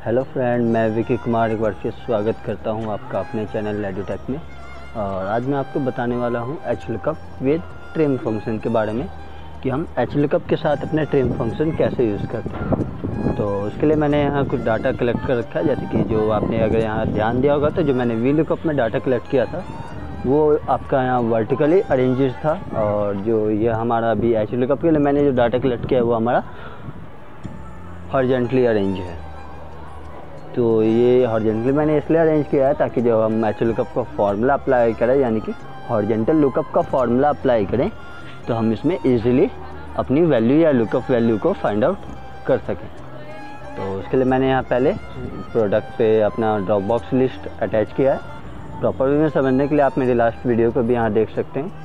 Hello friend, मैं विकी कुमार एक बार फिर स्वागत करता हूं आपका अपने चैनल एडुटेक में। और आज मैं आपको बताने वाला हूं एचलुकअप विद ट्रिम फंक्शन के बारे में कि हम एचलुकअप के साथ अपने ट्रिम फंक्शन कैसे यूज़ करते हैं। तो उसके लिए मैंने यहाँ कुछ डाटा कलेक्ट कर रखा है, जैसे कि जो आपने अगर यहाँ ध्यान दिया होगा तो जो मैंने वीलुकअप में डाटा कलेक्ट किया था वो आपका यहाँ वर्टिकली अरेंज्ड था, और जो ये हमारा अभी एचलुकअप के लिए मैंने जो डाटा कलेक्ट किया है वो हमारा हॉरिजॉन्टली अरेंज है। तो ये हॉरिजॉन्टली मैंने इसलिए अरेंज किया है ताकि जब हम एचलुकअप का फार्मूला अप्लाई करें, यानी कि हॉरिजॉन्टल लुकअप का फार्मूला अप्लाई करें, तो हम इसमें इजीली अपनी वैल्यू या लुकअप वैल्यू को फाइंड आउट कर सकें। तो उसके लिए मैंने यहाँ पहले प्रोडक्ट पे अपना ड्रॉप बॉक्स लिस्ट अटैच किया है। प्रॉपर वे में समझने के लिए आप मेरी लास्ट वीडियो को भी यहाँ देख सकते हैं,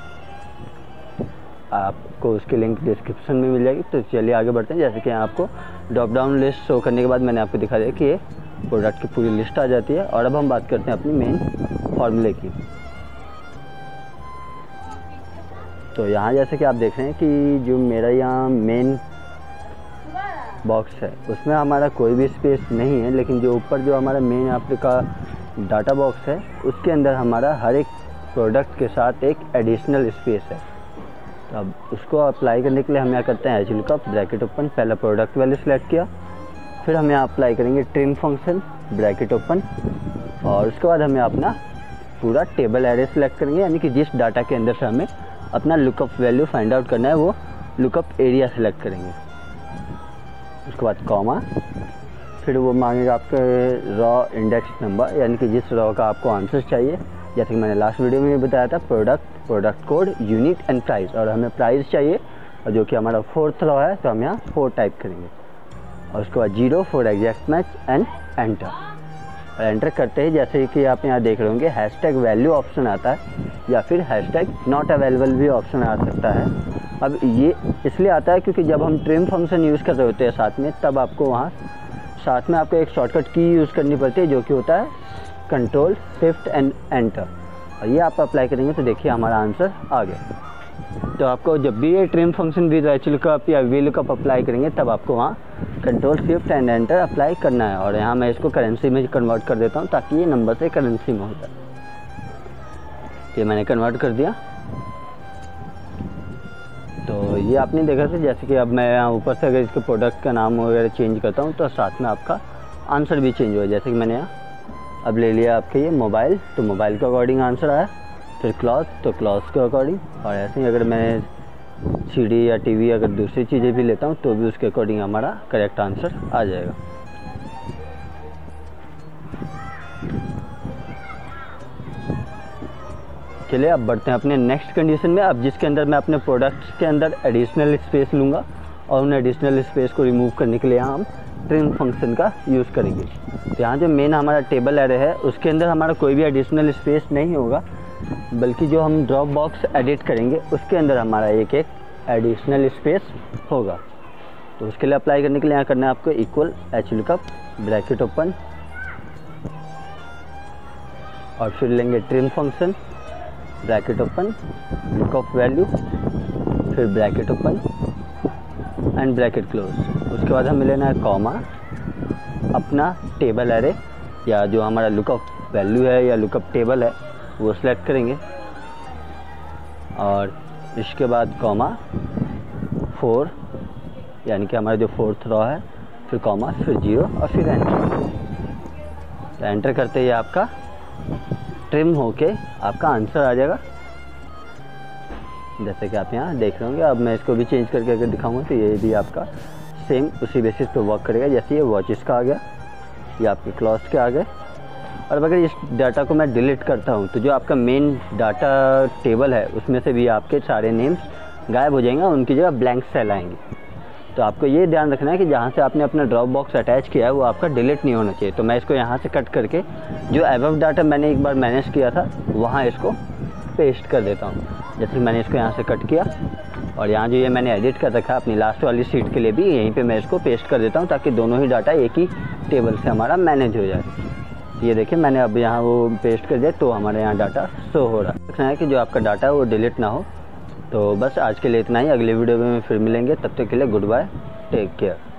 आपको उसकी लिंक डिस्क्रिप्शन में मिल जाएगी। तो चलिए आगे बढ़ते हैं। जैसे कि आपको ड्रॉप डाउन लिस्ट शो करने के बाद मैंने आपको दिखा दिया कि ये प्रोडक्ट की पूरी लिस्ट आ जाती है। और अब हम बात करते हैं अपनी मेन फार्मूले की। तो यहाँ जैसे कि आप देख रहे हैं कि जो मेरा यहाँ मेन बॉक्स है उसमें हमारा कोई भी स्पेस नहीं है, लेकिन जो ऊपर जो हमारा मेन आपका डाटा बॉक्स है उसके अंदर हमारा हर एक प्रोडक्ट के साथ एक एडिशनल स्पेस है। तो अब उसको अप्लाई करने के लिए हम यहाँ करते हैं एचलुकअप ब्रैकेट ओपन, पहला प्रोडक्ट वैल्यू सेलेक्ट किया, फिर हम यहाँ अप्लाई करेंगे ट्रिम फंक्शन ब्रैकेट ओपन, और उसके बाद हमें अपना पूरा टेबल एरे सेलेक्ट करेंगे, यानी कि जिस डाटा के अंदर से हमें अपना लुकअप वैल्यू फाइंड आउट करना है वो लुकअप एरिया सेलेक्ट करेंगे। उसके बाद कॉमा, फिर वो मांगेगा आपके रॉ इंडेक्स नंबर, यानी कि जिस रॉ का आपको आंसर चाहिए। जैसे कि मैंने लास्ट वीडियो में बताया था, product code, unit and price, और हमें प्राइस चाहिए और जो कि हमारा 4th रॉ है, तो हम यहाँ 4 टाइप करेंगे। और उसके बाद 0 for exact match and enter. और एंटर करते ही जैसे कि आप यहाँ देख रहे होंगे हैशटैग वैल्यू ऑप्शन आता है, या फिर हैशटैग नॉट अवेलेबल भी ऑप्शन आ सकता है। अब ये इसलिए आता है क्योंकि जब हम ट्रिम फंक्शन यूज़ कर रहे होते हैं साथ में, तब आपको वहाँ साथ में आपको एक शॉर्टकट की यूज़ करनी पड़ती है, जो कि होता है कंट्रोल शिफ्ट एंड एंटर। और ये आप अप्लाई करेंगे तो देखिए हमारा आंसर आ गया। तो आपको जब भी ये ट्रिम फंक्शन विद एचलुकअप या वीलुकअप अप्लाई करेंगे तब आपको वहाँ control shift and enter apply करना है। और यहाँ मैं इसको करेंसी में कन्वर्ट कर देता हूँ ताकि ये नंबर से करेंसी में हो जाए। ये मैंने कन्वर्ट कर दिया। तो ये आपने देखा था, जैसे कि अब मैं यहाँ ऊपर से अगर इसके प्रोडक्ट का नाम वगैरह चेंज करता हूँ तो साथ में आपका आंसर भी चेंज हुआ। जैसे कि मैंने यहाँ अब ले लिया आपके ये मोबाइल, तो मोबाइल के अकॉर्डिंग आंसर आया, फिर क्लॉथ तो क्लॉथ के अकॉर्डिंग। और ऐसे ही अगर मैं सीडी या टीवी अगर दूसरी चीज़ें भी लेता हूँ तो भी उसके अकॉर्डिंग हमारा करेक्ट आंसर आ जाएगा। चलिए अब बढ़ते हैं अपने नेक्स्ट कंडीशन में। अब जिसके अंदर मैं अपने प्रोडक्ट्स के अंदर एडिशनल स्पेस लूँगा, और उन एडिशनल स्पेस को रिमूव करने के लिए यहाँ हम ट्रिम फंक्शन का यूज़ करेंगे। तो यहाँ जो मेन हमारा टेबल एरे है उसके अंदर हमारा कोई भी एडिशनल स्पेस नहीं होगा, बल्कि जो हम ड्रॉप बॉक्स एडिट करेंगे उसके अंदर हमारा एक एडिशनल स्पेस होगा। तो उसके लिए अप्लाई करने के लिए यहाँ करना है आपको इक्वल एचलुकअप ब्रैकेट ओपन, और फिर लेंगे trim function bracket open lookup value, फिर bracket open and bracket close. उसके बाद हमें लेना है कॉमा, अपना टेबल एरे या जो हमारा लुकअप वैल्यू है या लुकअप टेबल है वो सिलेक्ट करेंगे, और इसके बाद कॉमा 4, यानी कि हमारा जो 4th रॉ है, फिर कॉमा, फिर 0 और फिर एंटर। तो एंटर करते ही आपका ट्रिम होके आपका आंसर आ जाएगा, जैसे कि आप यहाँ देख रहे होंगे। अब मैं इसको भी चेंज करके अगर दिखाऊंगा तो ये भी आपका सेम उसी बेसिस पे वर्क करेगा। जैसे ये वॉचेस का आ गया, ये आपके क्लॉथ्स के आ गए। और अगर इस डाटा को मैं डिलीट करता हूँ तो जो आपका मेन डाटा टेबल है उसमें से भी आपके सारे नेम्स गायब हो जाएंगे, उनकी जगह ब्लैंक सेल आएंगे। तो आपको ये ध्यान रखना है कि जहाँ से आपने अपना ड्रॉप बॉक्स अटैच किया है वो आपका डिलीट नहीं होना चाहिए। तो मैं इसको यहाँ से कट करके जो अबव डाटा मैंने एक बार मैनेज किया था वहाँ इसको पेस्ट कर देता हूँ। जैसे मैंने इसको यहाँ से कट किया, और यहाँ जो ये मैंने एडिट कर रखा है अपनी लास्ट वाली शीट के लिए भी, यहीं पे मैं इसको पेस्ट कर देता हूँ ताकि दोनों ही डाटा एक ही टेबल से हमारा मैनेज हो जाए। ये देखिए मैंने अब यहाँ वो पेस्ट कर दिया तो हमारे यहाँ डाटा शो हो रहा है। देखना है कि जो आपका डाटा है वो डिलीट ना हो। तो बस आज के लिए इतना ही, अगले वीडियो में फिर मिलेंगे, तब तक के लिए गुड बाय, टेक केयर।